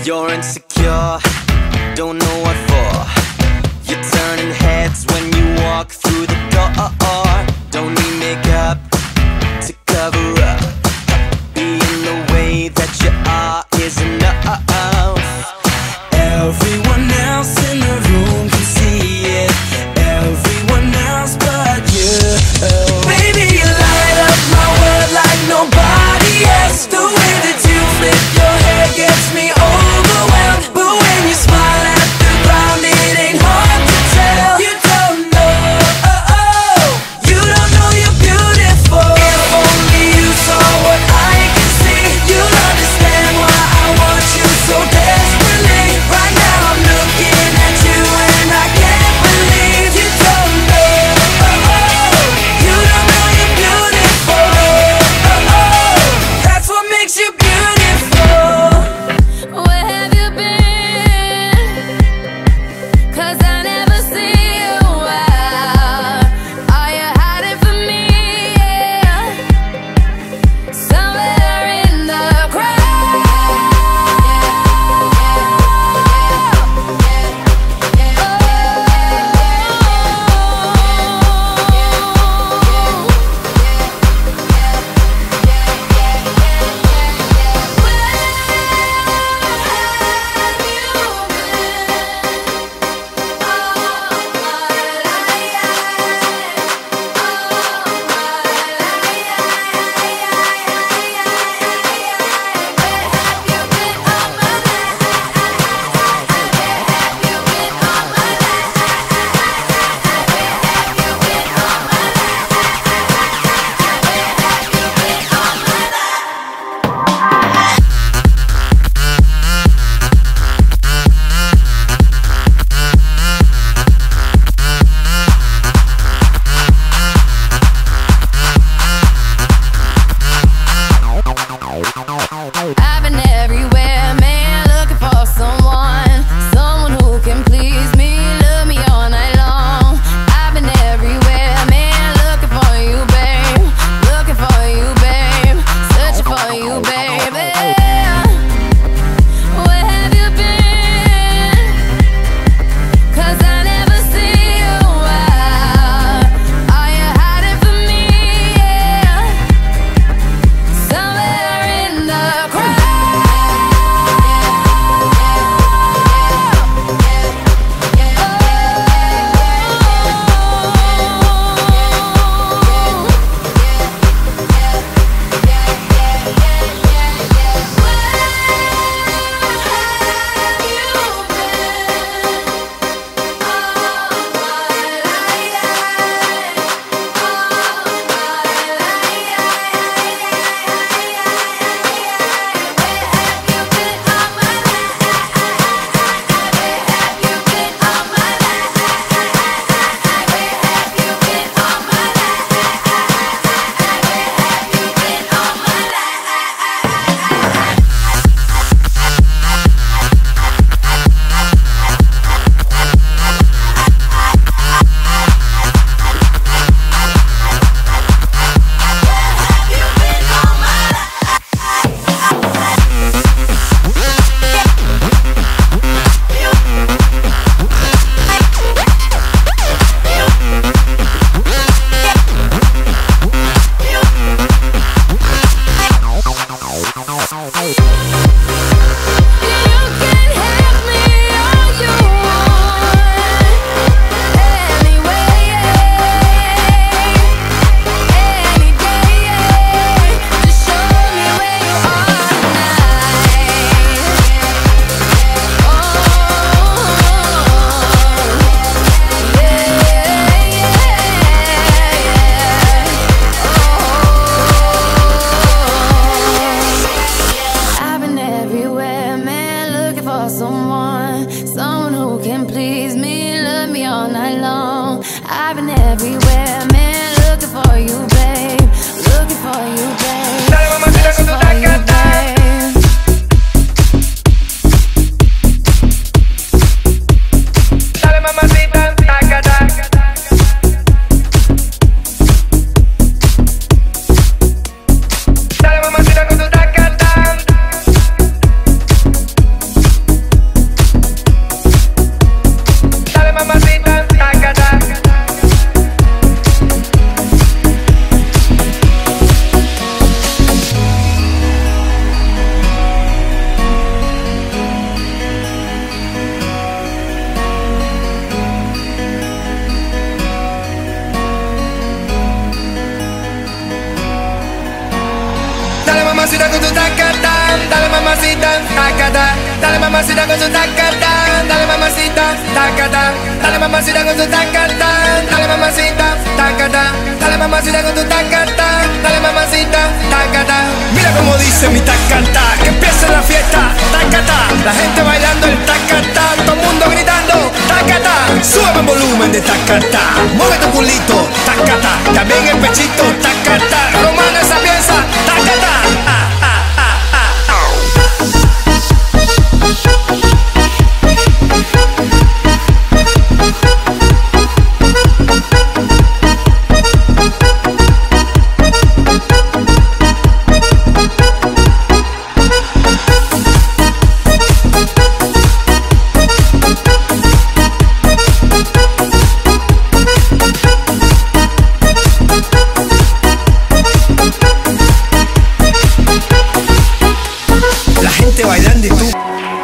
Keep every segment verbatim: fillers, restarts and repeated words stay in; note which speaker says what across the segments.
Speaker 1: You're insecure, don't know what for. You're turning heads when you walk through the door. Don't need makeup to cover up. Being the way that you are is enough. Everyone else in the room can see it, everyone else but you. Baby, you light up my world like nobody else. The way that you flip your hair gets me overwhelmed. But when you smile at the ground, it ain't hard to tell. You don't know, oh, oh.
Speaker 2: dale mamacita con su tacatán, dale mamacita, tacatán, dale mamacita con su tacatán, dale mamacita, tacatán, dale mamacita con tu tacatán, dale mamacita, tacatán. Mira como dice mi tacatán, que empiece la fiesta, tacatán, la gente bailando el tacatán, todo el mundo gritando, tacatán, sube el volumen de tacatán, mueve tu culito, tacatán, también el pechito, tacatán, romano esa pieza, tacatán, ah, ah, ah, ah, bailando y tú.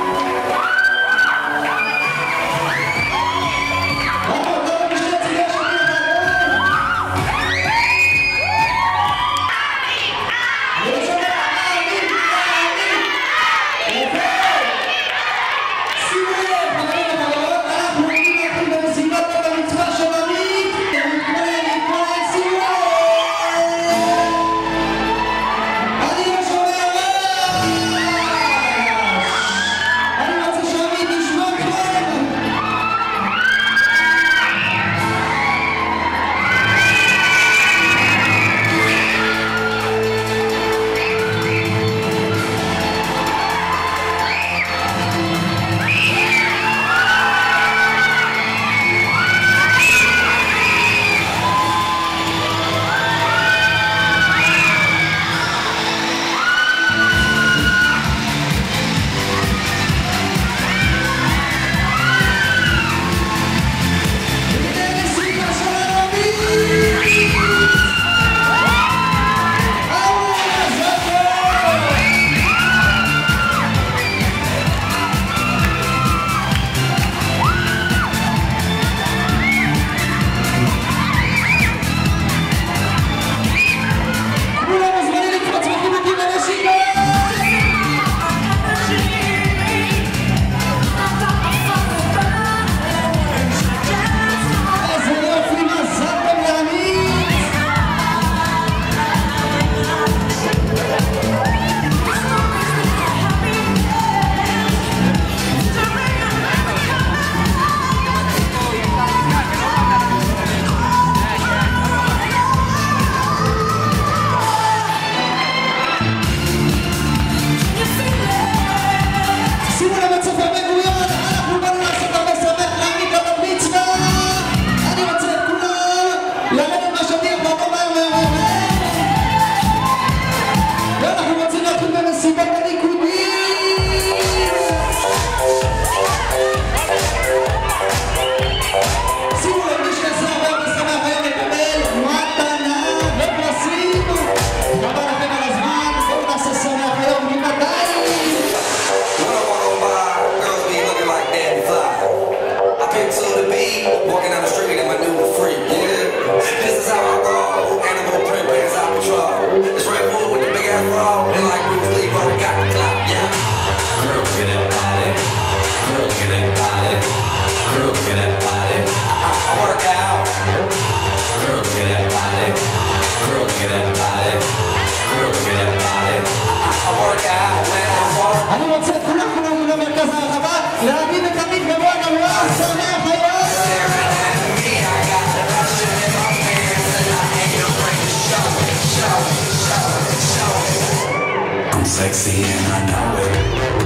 Speaker 1: Sexy and I know it.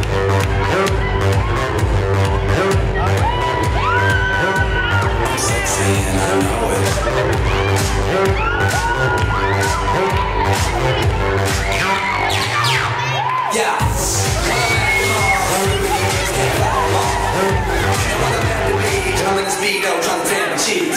Speaker 1: I'm sexy and I know it. Yeah. I'm in the speedo trying to tan my cheeks.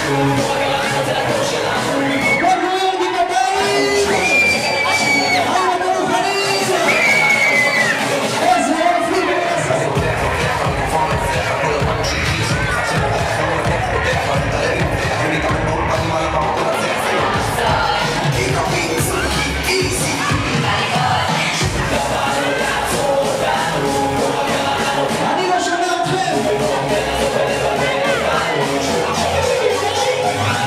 Speaker 3: אני לא שומע אתכם.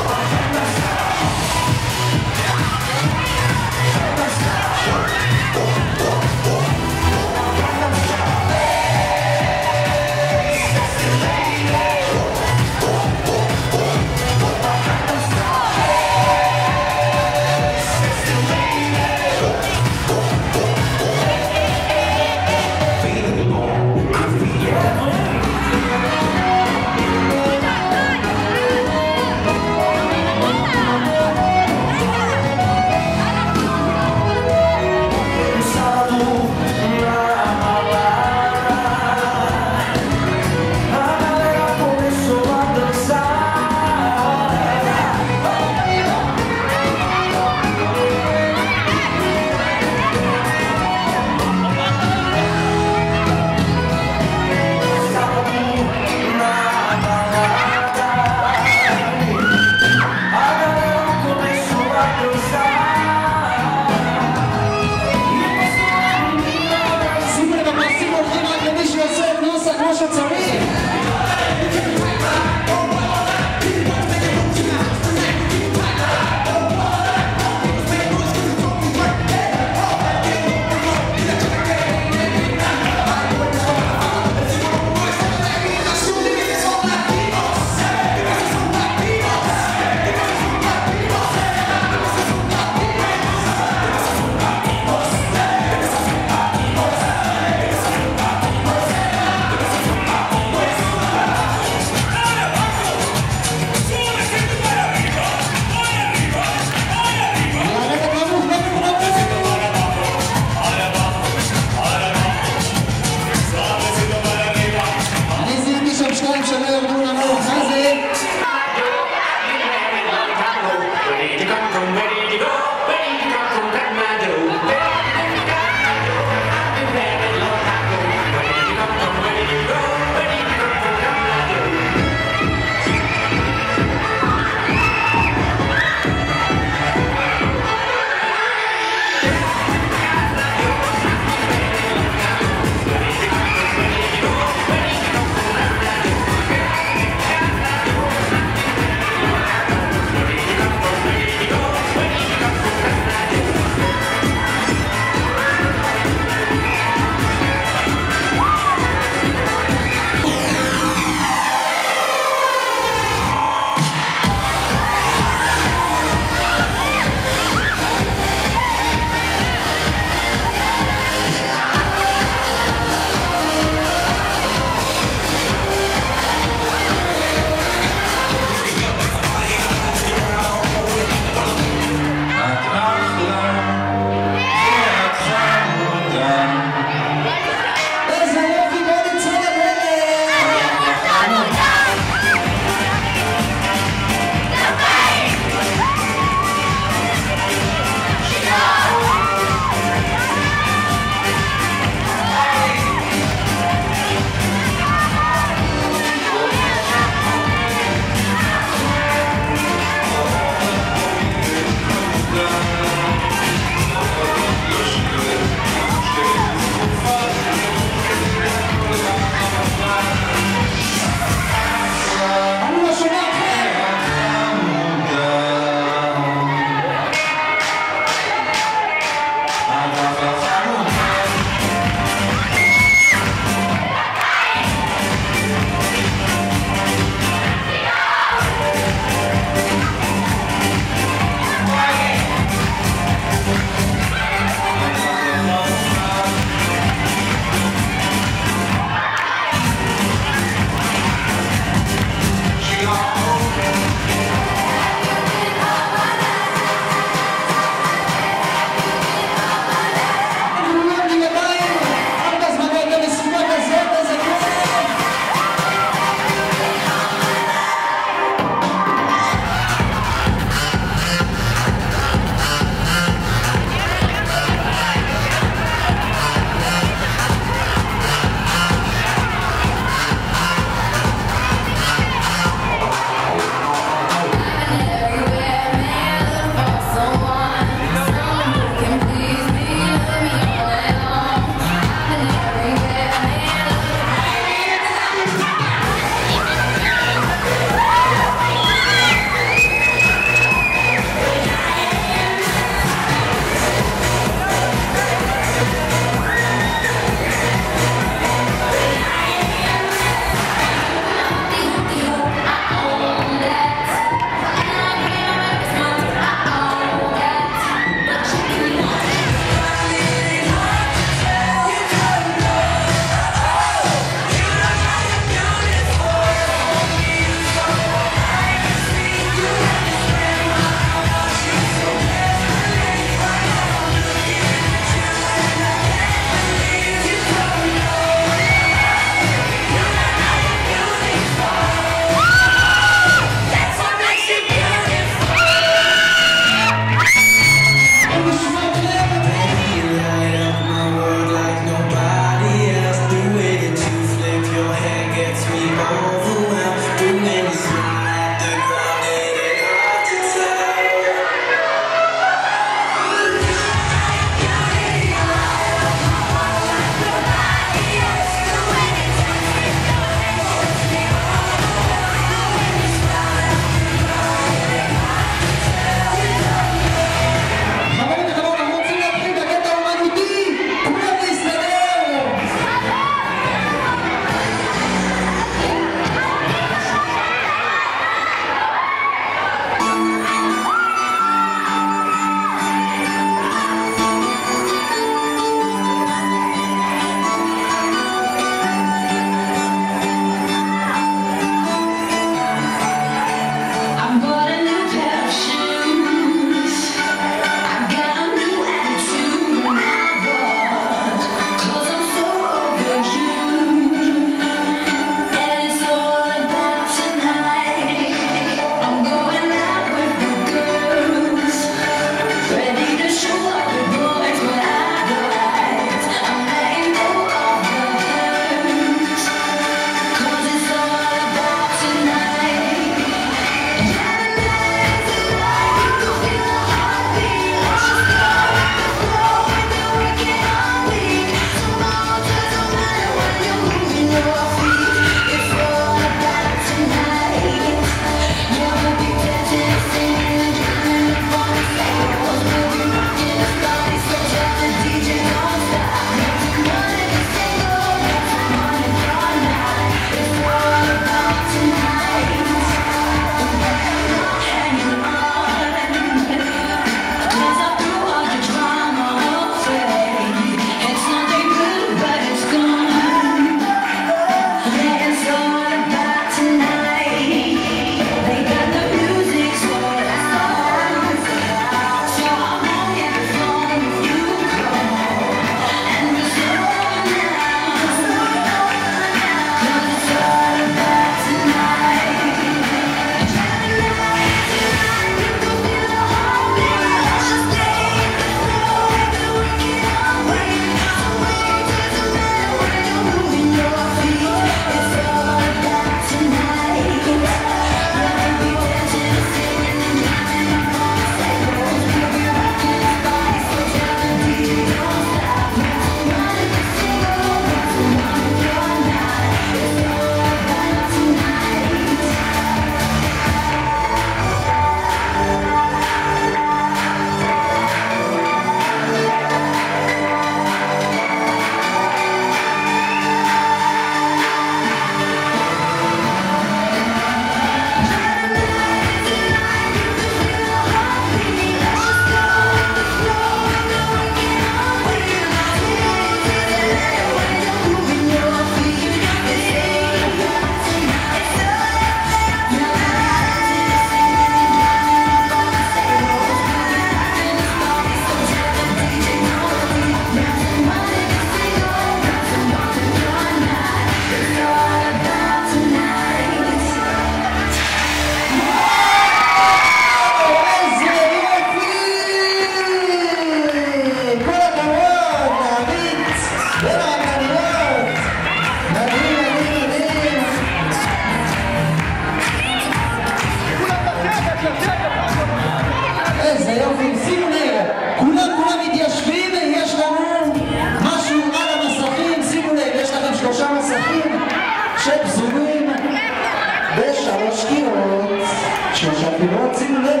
Speaker 3: מזכירות, שלושה פינות, שימו לב.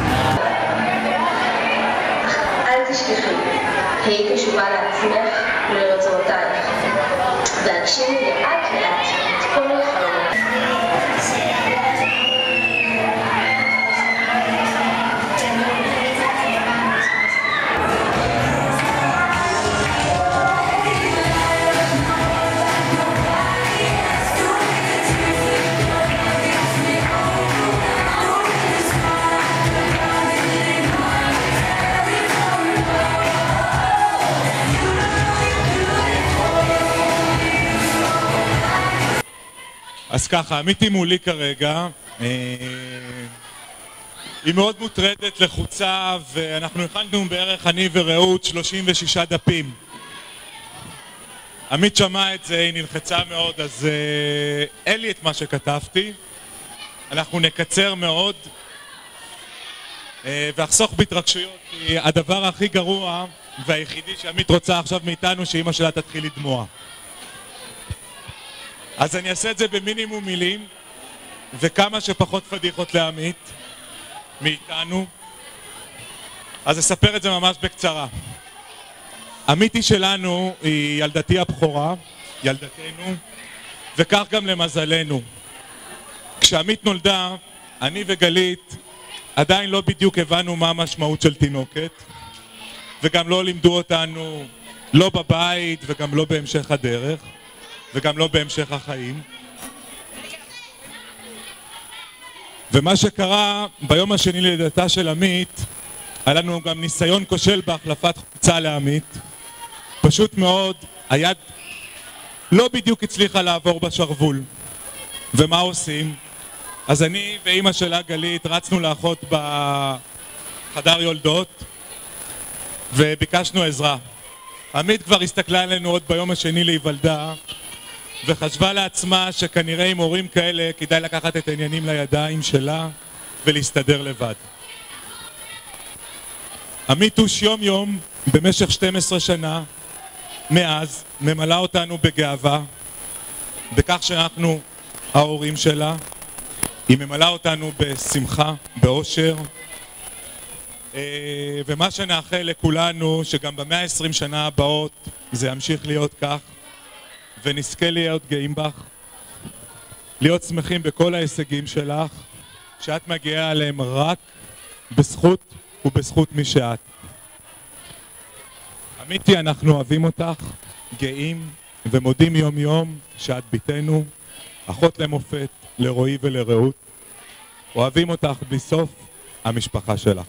Speaker 4: אל תשכחי, היי קשובה לעצמך ולרצונותייך, והגשימי לאט לאט את כל החלומות.
Speaker 5: אז ככה, עמיתי מולי כרגע, היא מאוד מוטרדת, לחוצה, ואנחנו הכנו בערך אני ורעות שלושים ושישה דפים. עמית שמע את זה, היא נלחצה מאוד, אז אין לי את מה שכתבתי. אנחנו נקצר מאוד ואחסוך בהתרגשויות, כי הדבר הכי גרוע והיחידי שעמית רוצה עכשיו מאיתנו שאמא שלה תתחיל לדמוע. אז אני אעשה את זה במינימום מילים וכמה שפחות פדיחות לעמית מאיתנו. אז אספר את זה ממש בקצרה. עמיתי שלנו היא ילדתי הבכורה, ילדתנו, וכך גם למזלנו. כשעמית נולדה, אני וגלית עדיין לא בדיוק הבנו מה המשמעות של תינוקת, וגם לא לימדו אותנו לא בבית וגם לא בהמשך הדרך. וגם לא בהמשך החיים. ומה שקרה ביום השני ללידתה של עמית, היה לנו גם ניסיון כושל בהחלפת חולצה לעמית. פשוט מאוד, היד לא בדיוק הצליחה לעבור בשרוול. ומה עושים? אז אני ואימא שלה גלית רצנו לאחות בחדר יולדות וביקשנו עזרה. עמית כבר הסתכלה עלינו עוד ביום השני להיוולדה, וחשבה לעצמה שכנראה עם הורים כאלה כדאי לקחת את העניינים לידיים שלה ולהסתדר לבד. עמית הוש יום יום במשך שתים עשרה שנה מאז ממלא אותנו בגאווה בכך שאנחנו ההורים שלה. היא ממלא אותנו בשמחה, באושר, ומה שנאחל לכולנו שגם במאה עשרים שנה הבאות זה ימשיך להיות כך, ונזכה להיות גאים בך, להיות שמחים בכל ההישגים שלך, שאת מגיעה עליהם רק בזכות ובזכות מי שאת. עמיתי, אנחנו אוהבים אותך, גאים ומודים יום יום שאת ביתנו, אחות למופת, לרועי ולרעות. אוהבים אותך בסוף המשפחה שלך.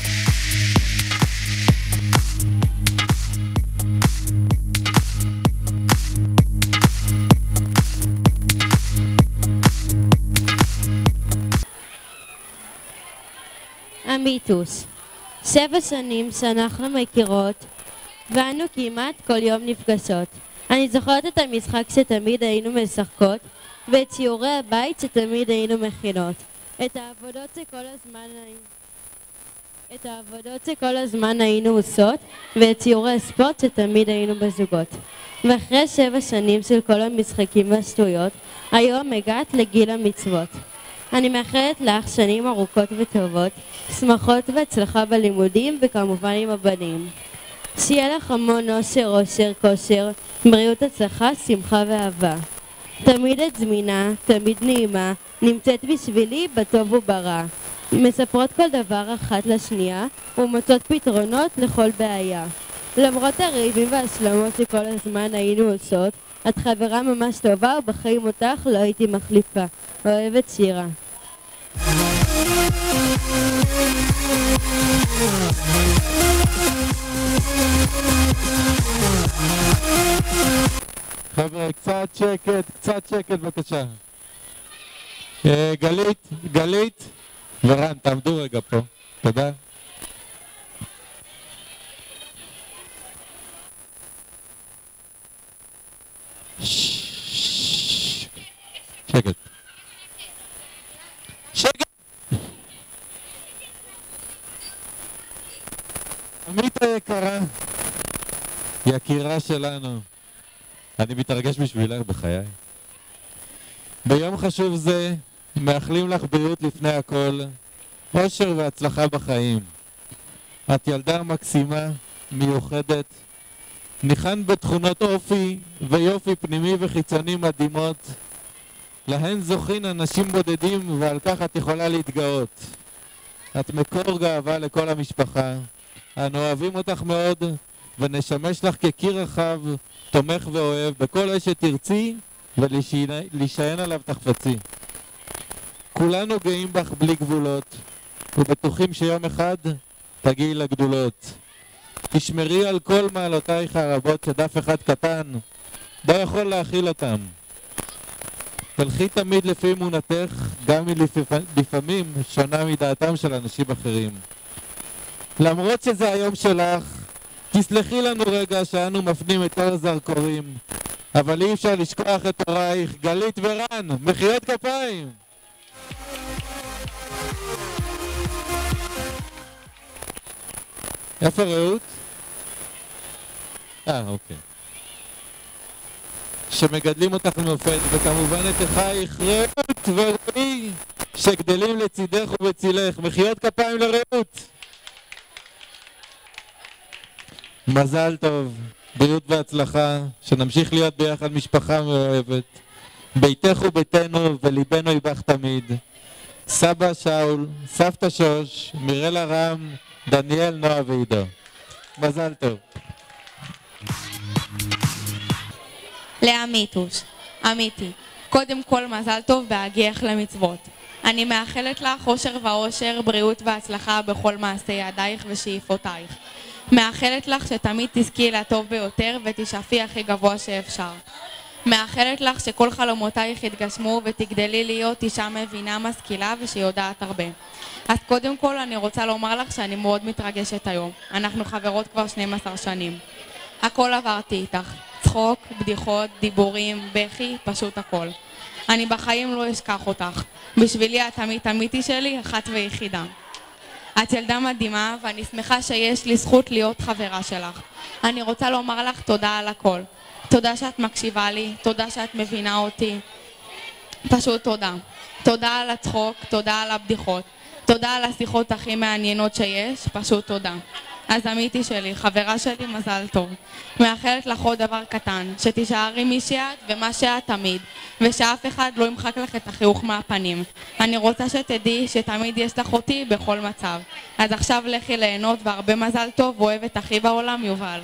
Speaker 6: עמיתוס, שבע שנים שאנחנו מכירות ואנו כמעט כל יום נפגשות. אני זוכרת את המשחק שתמיד היינו משחקות ואת שיעורי הבית שתמיד היינו מכינות. את העבודות שכל הזמן את העבודות שכל הזמן היינו עושות ואת שיעורי הספורט שתמיד היינו בזוגות. ואחרי שבע שנים של כל המשחקים והשטויות, היום הגעת לגיל המצוות. אני מאחלת לך שנים ארוכות וטובות, שמחות והצלחה בלימודים וכמובן עם הבנים. שיהיה לך המון אושר, אושר, כושר, בריאות, הצלחה, שמחה ואהבה. תמיד את זמינה, תמיד נעימה, נמצאת בשבילי בטוב וברע. מספרות כל דבר אחת לשנייה ומוצאות פתרונות לכל בעיה. למרות הריבים והשלמות שכל הזמן היינו עושות, את חברה ממש טובה ובחיים אותך לא הייתי מחליפה. אוהבת, שירה.
Speaker 7: חבר'ה, קצת שקט, קצת שקט בבקשה. גלית, גלית ורן, תעמדו רגע פה. תודה. שקט. שקט! עמית היקרה, יקירה שלנו, אני מתרגש בשבילך בחיי. ביום חשוב זה מאחלים לך בריאות לפני הכל, אושר והצלחה בחיים. את ילדה מקסימה, מיוחדת, ניחן בתכונות אופי ויופי פנימי וחיצוני מדהימות. להן זוכין אנשים בודדים ועל כך את יכולה להתגאות. את מקור גאווה לכל המשפחה. אנו אוהבים אותך מאוד ונשמש לך כקיר רחב, תומך ואוהב בכל עת שתרצי ולהישען עליו תחפצי. כולנו גאים בך בלי גבולות ובטוחים שיום אחד תגיעי לגדולות. תשמרי על כל מעלותייך הרבות שדף אחד קטן לא יכול להכיל אותם. תלכי תמיד לפי אמונתך, גם אם לפעמים שונה מדעתם של אנשים אחרים. למרות שזה היום שלך, תסלחי לנו רגע שאנו מפנים את אור הזרקורים, אבל אי אפשר לשכוח את הורייך, גלית ורן, מחיאות כפיים! איפה רעות? אה, אוקיי. שמגדלים אותך למופת, וכמובן את אחייך רעות ורועי, שגדלים לצידך ובצילך. מחיאות כפיים לרעות! מזל טוב, בריאות והצלחה, שנמשיך להיות ביחד משפחה מאוהבת. ביתך וביתנו וליבנו ייבך תמיד. סבא שאול, סבתא שוש, מירלה רם, דניאל, נועה ועידו. מזל טוב.
Speaker 8: לעמיתוש, עמיתי, קודם כל מזל טוב בהגיח למצוות. אני מאחלת לך אושר ואושר, בריאות והצלחה בכל מעשי ידייך ושאיפותייך. מאחלת לך שתמיד תזכי לטוב ביותר ותשאפי הכי גבוה שאפשר. מאחלת לך שכל חלומותייך יתגשמו ותגדלי להיות אישה מבינה, משכילה ושיודעת הרבה. אז קודם כל אני רוצה לומר לך שאני מאוד מתרגשת היום. אנחנו חברות כבר שתים עשרה שנים. הכל עברתי איתך. צחוק, בדיחות, דיבורים, בכי, פשוט הכל. אני בחיים לא אשכח אותך. בשבילי את תמיד אמיתי שלי, אחת ויחידה. את ילדה מדהימה ואני שמחה שיש לי זכות להיות חברה שלך. אני רוצה לומר לך תודה על הכל. תודה שאת מקשיבה לי, תודה שאת מבינה אותי. פשוט תודה. תודה על הצחוק, תודה על הבדיחות. תודה על השיחות הכי מעניינות שיש, פשוט תודה. אז עמיתי שלי, חברה שלי, מזל טוב. מאחלת לך עוד דבר קטן, שתישארי מי שאת ומה שאת תמיד, ושאף אחד לא ימחק לך את החיוך מהפנים. אני רוצה שתדעי שתמיד יש לך אותי בכל מצב. אז עכשיו לכי ליהנות והרבה מזל טוב, אוהבת הכי בעולם, יובל.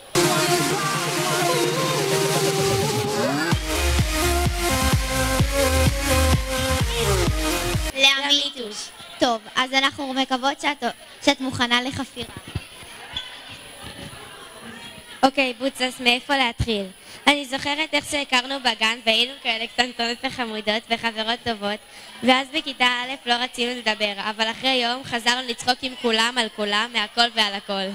Speaker 9: לעמיתוש. טוב, אז אנחנו מקוות שאת, שאת מוכנה לחפירה.
Speaker 6: אוקיי, בוצס, מאיפה להתחיל? אני זוכרת איך שהכרנו בגן והיינו כאלה קטנטונות וחמודות וחברות טובות, ואז בכיתה א' לא רצינו לדבר, אבל אחרי יום חזרנו לצחוק עם כולם על כולם, מהכל ועל הכל.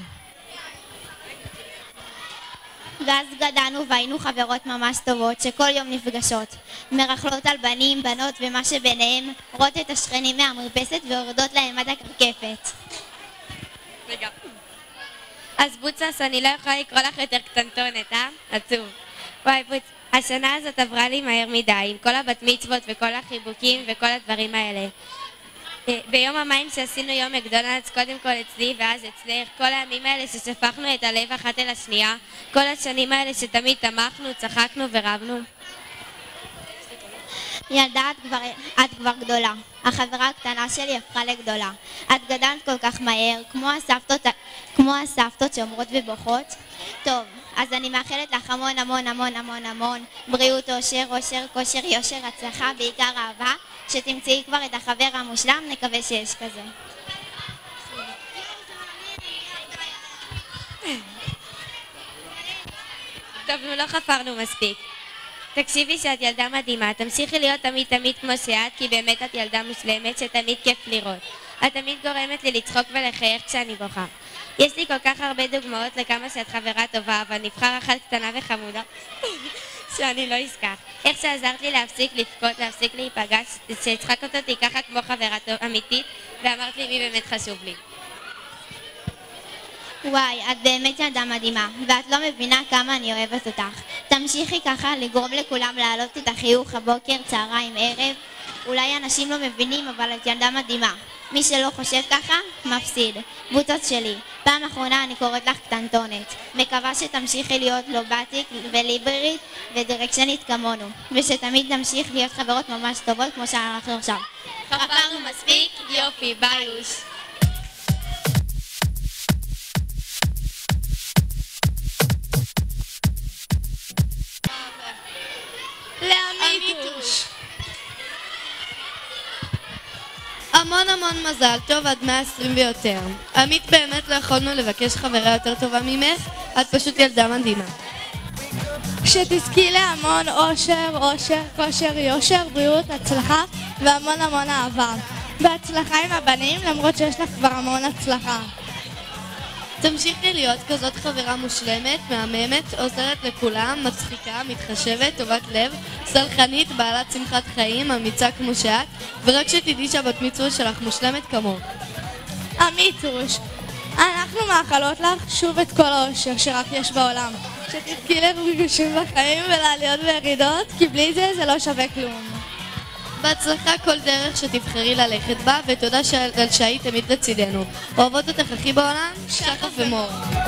Speaker 9: ואז גדלנו והיינו חברות ממש טובות שכל יום נפגשות, מרכלות על בנים, בנות ומה שביניהם, רואות את השכנים מהמרפסת ויורדות להם עד הקרקפת.
Speaker 6: רגע. אז בוצס, אני לא יכולה לקרוא לך יותר קטנטונת, אה? עצוב. וואי, בוצ, השנה הזאת עברה לי מהר מדי, עם כל הבת מצוות וכל החיבוקים וכל הדברים האלה. ביום המים שעשינו יום מקדונלדס, קודם כל אצלי ואז אצלך, כל הימים האלה ששפכנו את הלב אחת אל השנייה, כל השנים האלה שתמיד תמכנו, צחקנו ורבנו.
Speaker 9: ילדה, את כבר, את כבר גדולה. החברה הקטנה שלי הפכה לגדולה. את גדלת כל כך מהר, כמו הסבתות, כמו הסבתות שאומרות ובוכות. טוב, אז אני מאחלת לך המון המון המון המון המון בריאות, אושר, אושר, כושר, יושר, הצלחה, בעיקר אהבה, שתמצאי כבר את החבר המושלם, נקווה שיש כזה.
Speaker 6: טוב, נו, לא חפרנו מספיק. תקשיבי שאת ילדה מדהימה, תמשיכי להיות תמיד תמיד כמו שאת, כי באמת את ילדה מושלמת שתמיד כיף לראות. את תמיד גורמת לי לצחוק ולחייך כשאני בוכה. יש לי כל כך הרבה דוגמאות לכמה שאת חברה טובה, אבל נבחר אחת קטנה וחמודה שאני לא אזכח. איך שעזרת לי להפסיק לבכות, להפסיק להיפגע, שהצחקת אותי ככה כמו חברה אמיתית, ואמרת לי מי באמת חשוב לי.
Speaker 9: וואי, את באמת ילדה מדהימה, ואת לא מבינה כמה אני אוהבת אותך. תמשיכי ככה לגרום לכולם להעלות את החיוך הבוקר, צהריים, ערב, אולי אנשים לא מבינים, אבל את ילדה מדהימה. מי שלא חושב ככה, מפסיד. בוטות שלי, פעם אחרונה אני קוראת לך קטנטונת. מקווה שתמשיכי להיות לובטיק וליברית ודירקשנית כמונו, ושתמיד נמשיך להיות חברות ממש טובות כמו שאנחנו עכשיו.
Speaker 8: חפרנו מספיק, יופי, ביוש.
Speaker 6: לאמיתוש. המון המון מזל טוב עד מאה ועשרים ויותר. עמית, באמת לא יכולנו לבקש חברה יותר טובה ממך, את פשוט ילדה מדהימה.
Speaker 8: שתזכי להמון אושר, אושר, כושר, יושר, בריאות, הצלחה והמון המון אהבה. בהצלחה עם הבנים, למרות שיש לך כבר המון הצלחה.
Speaker 6: תמשיכי להיות כזאת חברה מושלמת, מהממת, עוזרת לכולם, מצחיקה, מתחשבת, טובת לב, סלחנית, בעלת שמחת חיים, אמיצה כמו שאת, ורק שתדעי שהבת מצווה שלך מושלמת כמוך.
Speaker 8: אמיתוש, אנחנו מאחלות לך שוב את כל האושר שרק יש בעולם. שתזכי לרגושים בחיים ולעליות וירידות, כי בלי זה זה לא שווה כלום.
Speaker 6: בהצלחה כל דרך שתבחרי ללכת בה, ותודה שהיית תמיד לצידנו. אוהבות אותך הכי בעולם, שחף ומור.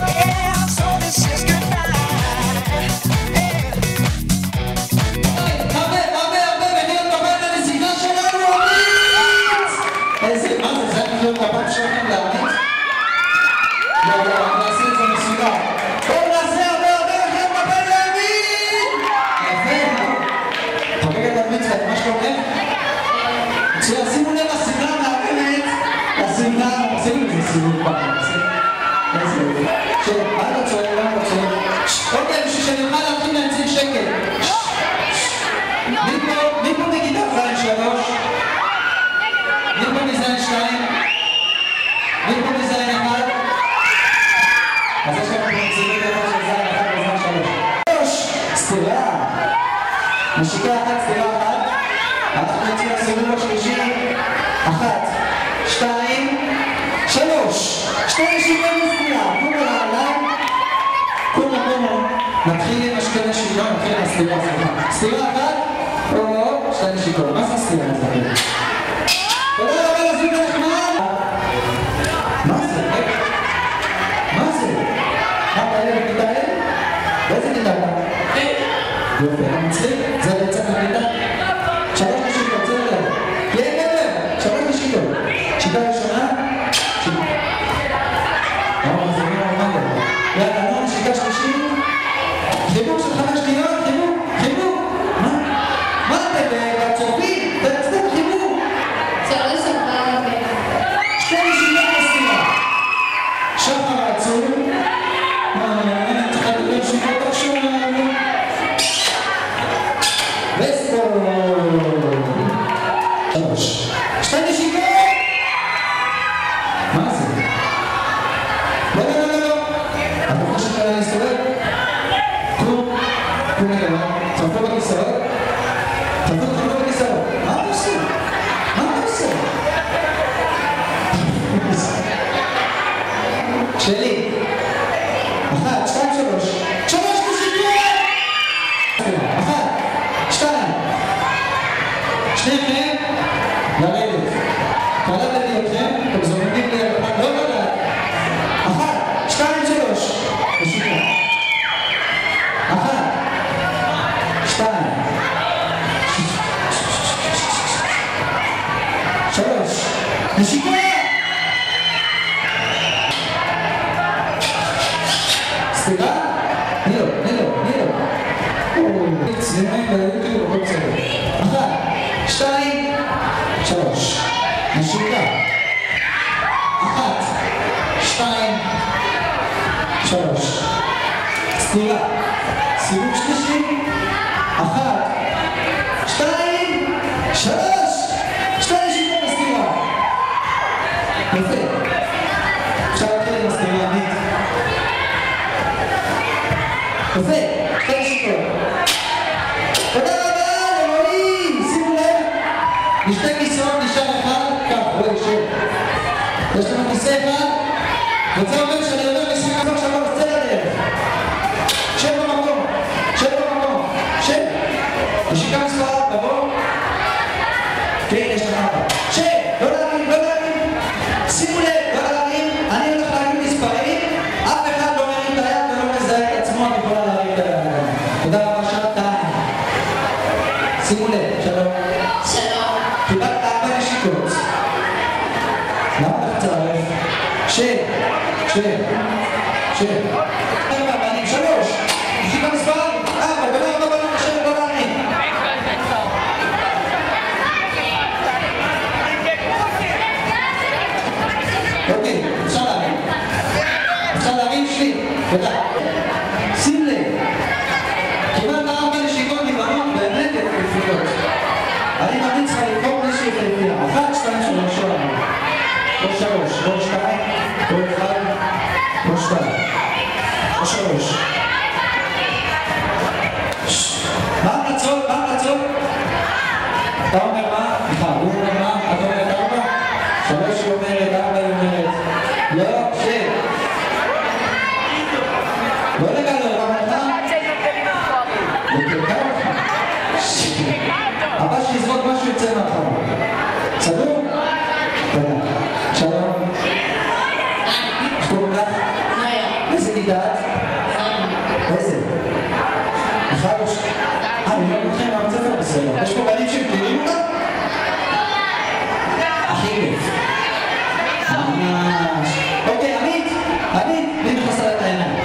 Speaker 3: איזה, מה זה? זה אני לא פעם שלכם להעמיד? לא, לא, נעשה את זה מסודר. בואו נעשה הרבה הרבה לכם קבל להעמיד! יפה, חוגגת המצווה, מה שאתה אומר? שישימו לב לסמלה מהממת, לסמלה, עושים את זה סיבוב פעם, איזה, מה אתה צועק? מה אתה צועק? אוקיי, בשביל שנוכל להתחיל להציג שקל. מי פה בכיתה זין שלוש? מי פה מזין שתיים? מי פה מזין אחד? אז יש לנו נציגים לכל של זין אחד וזין שלוש. שלוש! סתירה! נשיקה אחת, סתירה אחת. אנחנו יוצאים לסיבוב השלישי. אחת, שתיים, שלוש. שתי נשיקות בסתירה. כולו לעולם. כולו כולו. נתחיל עם השתי נשיקות, נתחיל עם הסתירה, סליחה. סתירה אחת, או שתי נשיקות. מה זה הסתירה הזאת? תודה רבה לזוג הנחמד! מה זה? מה זה? מה אתה ילד בכיתה א'? באיזה כיתה אתה? יופי, אתה מצחיק? זה בעצם הכיתה? שלוש נשיקות, צא אליו. יהיה גבר! שלוש נשיקות. שיטה ראשונה? שיטה. לא, זה מי נורמלי. יאללה, לא, שיטה שלישית. חיבוק של חמש שניות, חיבוק, חיבוק. מה? מה אתם בצופים? תצטרך חיבוק. שתי נשימות בסתירה. שחר העצום. אני צריכה לדבר נשימות עכשיו. וסטור. שלוש. שתי נשימות. מה זה? לא, לא, לא, לא. את חושבת עליי להסתובב? קום. קום נקבה. צרפו בכיסאות. צרפו תחלו בכיסאות. מה אתה עושה? מה אתה עושה? שלי. אחת, שתיים, שלוש. שלוש נשיקות! אחת, שתיים. שניכם, לרדת. קלטתי אתכם, אתם זומנים לי על הפעם, לא קלט. אחת, שתיים, שלוש. נשיקה. אחת, שתיים. שלוש. נשיקה! סליחה? נילו, נילו, נילו. צלימים ביוטיוב, הכל בסדר. אחת, שתיים, שלוש. נשיקה. אחת, שתיים, שלוש. סתירה. סיבוב שלישי. אחת, שתיים, שלוש. שתי נשיקות בסתירה. יפה. אפשר להתחיל עם הסתירה עמית. יפה, שתי נשיקות. תודה רבה, אלוהים! שימו לב, משתי כיסאות נשאר אחד, כך, בואי, שב. יש לנו כיסא אחד, וזה אומר שאני עובר משחק הזאת שלוש, צא לדרך. שב במקום, שב במקום, שב. נשיקה מספר, תבוא. תודה. שים לב, קיבלת ארבע נשיקות מבנות באמת יפהפיות. אני ממליץ לך לבחור מישהי יפהפייה. אחת, שתיים, שלוש, או ארבע. או שלוש, או שתיים, או אחד, או שתיים. או שלוש. מה המלצות? מה המלצות? אתה אומר מה? סליחה, הוא אומר מה? את אומרת ארבע? שלוש היא אומרת, ארבע היא אומרת. לא, שב. לא לגלות, אבל אתה? לקלקל אותך. הבא שיזרוק משהו יצא מהחמה. סדור? תודה. שלום. איך קוראים לך? איזה גידת? איזה? אחד או שתי? אה, אני לא מתחיל מהבית ספר בסדר. יש פה בנים שמכירים אותה? הכי כיף. ממש. אוקיי, עמית, עמית, מי מכסה לה את העיניים?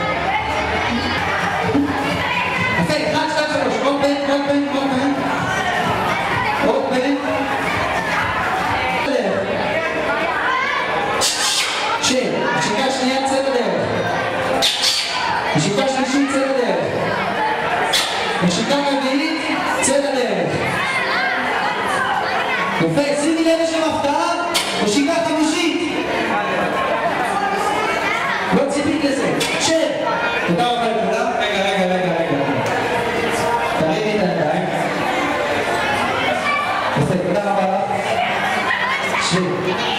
Speaker 3: אוקיי, אחד, שתיים, שלוש, עוד בן, עוד בן, עוד בן. עוד בן. שיר, השיקה השנייה צא בדרך. השיקה השלישית צא בדרך. השיקה הרביעית צא בדרך. יפה, שימי לב יש שם הפתעה, השיקה חמישית. לא ציפית לזה. שיר. תודה רבה לכולם. רגע, רגע, רגע, רגע. תרימי את הידיים. יפה, תודה רבה לך. שיר.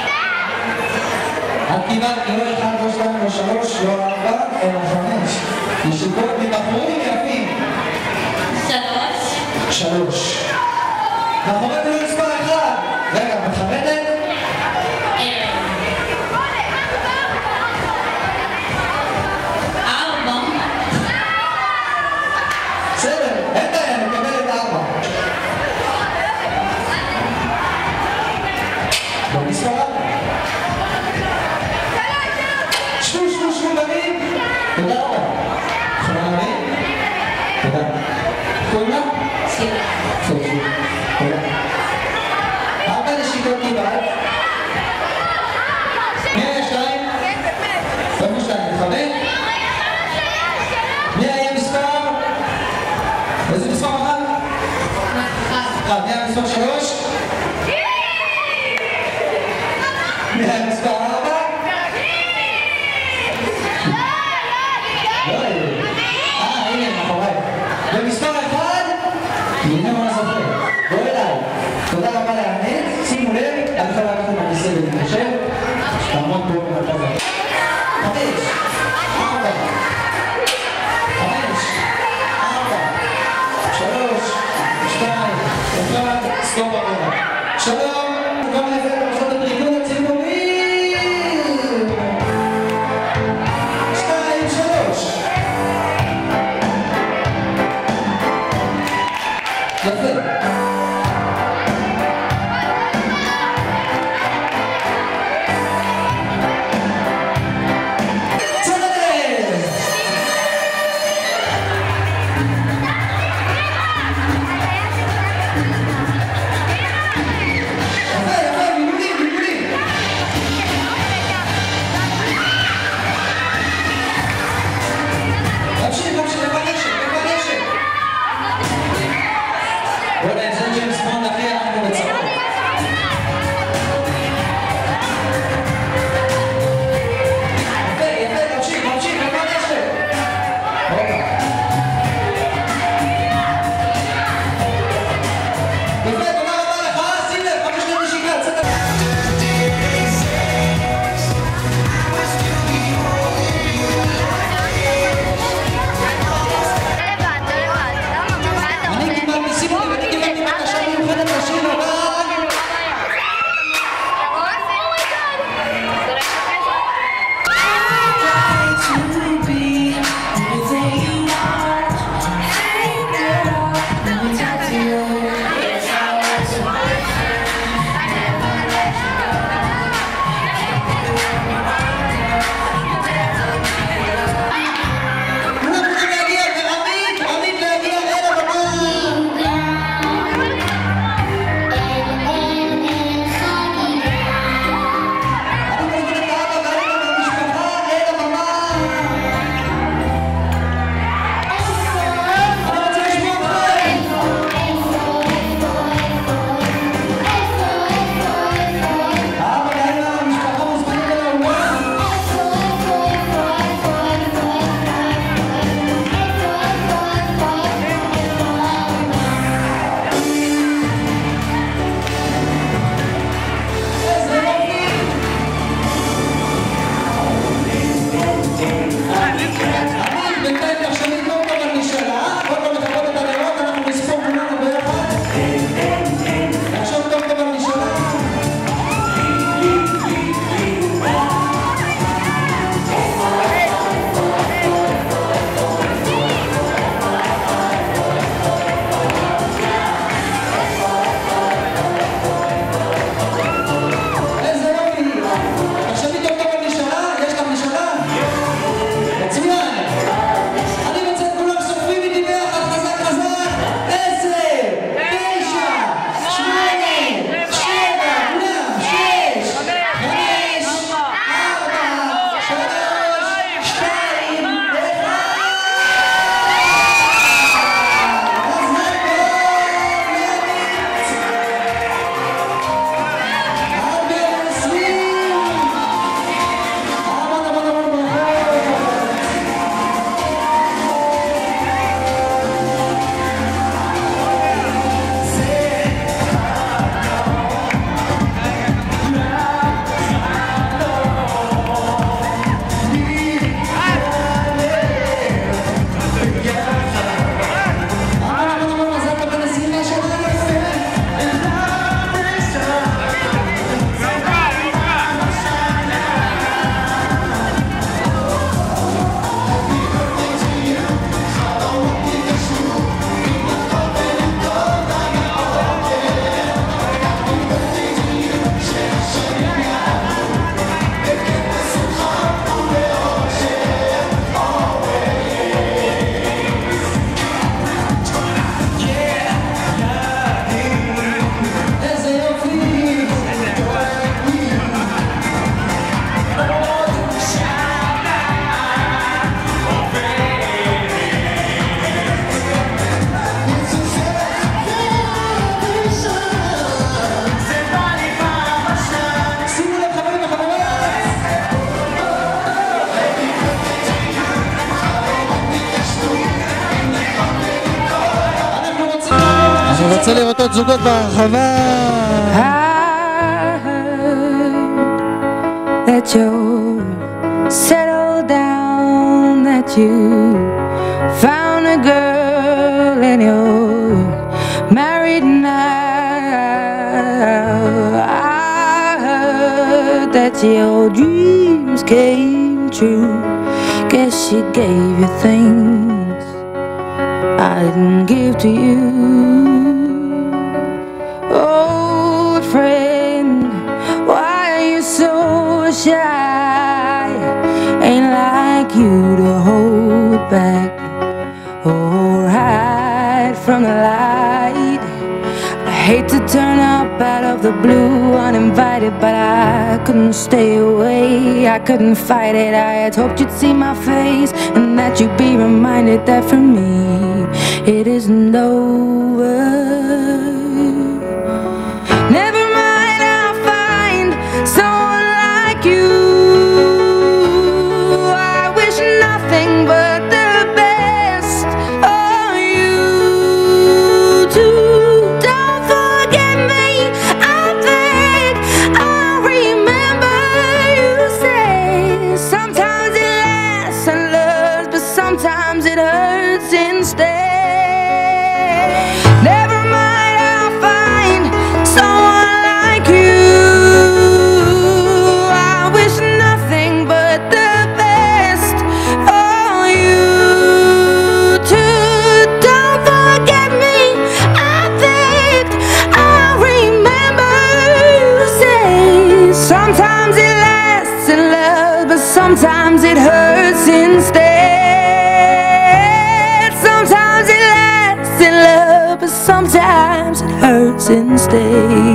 Speaker 3: את קיבלת לא אחד, לא שתיים, לא שלוש, לא ארבע, אלא חמש. נשיקות מבחורים יפים.
Speaker 10: שלוש.
Speaker 3: שלוש. מאחורי זה לא מספר אחד. רגע, מתחרטת?
Speaker 10: ארבע.
Speaker 3: בסדר, אין בעיה, מקבלת ארבע. לא מספר ארבע. שבו, שבו, שבו בנים. תודה רבה. יכולה להבין? תודה. קוראים לך?
Speaker 10: שירה.
Speaker 3: סופי. תודה. ארבע נשיקות קיבלת. מי היה שתיים? איפה שתיים? חמש? מי היה מספר? איזה מספר אחת? אחד. מי היה מספר שלוש? מי היה מספר ארבע? לא, אה, הנה, מאחורי. ומספר אחד? הנה מה זוכר. בוא אליי. תודה רבה לענית. שימו לב, אני יכול לקחת את הכיסא ולהתחשב. תעמוד פה במרכז הזה. חמש, ארבע, חמש, ארבע, שלוש, שתיים, אחד, סטופ עבודה. שלום, גם לזה במוסד הטריבון הציבורי. שתיים, שלוש. יפה.
Speaker 7: רוצה לראות עוד זוגות ברחבה.
Speaker 11: I heard that you're settled down, that you found a girl and you're married now. I heard that your dreams came true. Guess she gave you things I didn't give to you. Old friend, why are you so shy? Ain't like you to hold back or hide from the light. I hate to turn up out of the blue uninvited, but I couldn't stay away, I couldn't fight it. I had hoped you'd see my face and that you'd be reminded that for me it isn't over. Never mind, I'll find someone like you. I wish nothing but the best for you too. Don't forget me, I beg. I remember you say sometimes it lasts and loves, but sometimes it hurts instead. Never mind, I'll find someone like you. I wish nothing but the best for you too. Don't forget me, I begged. I remember you say sometimes it lasts in love, but sometimes it hurts instead. Sometimes it lasts in love, but sometimes it hurts instead.